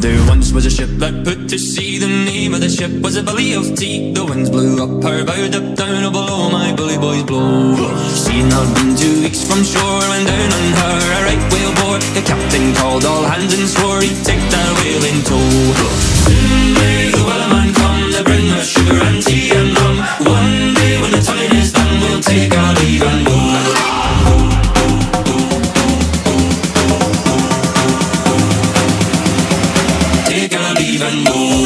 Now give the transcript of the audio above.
There once was a ship that put to sea. The name of the ship was a Billy of Tea. The winds blew up her bow, up down, oh below my bully boys blow. She'd not been 2 weeks from shore when down on her a right whale bore. The captain called all hands and swore he'd take that whale in tow. Soon may the wellerman come to bring us sugar and tea and rum. One day when the time is done, we'll take our leave and go. Take our leave and go.